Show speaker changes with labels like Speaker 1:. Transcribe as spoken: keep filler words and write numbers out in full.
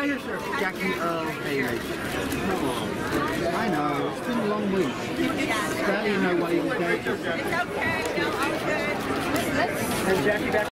Speaker 1: Try yourself, Jackie Earle Haley. I know, it's been a long week. Barely know why you were there.
Speaker 2: It's okay, no, I'm good.
Speaker 3: Has Jackie back?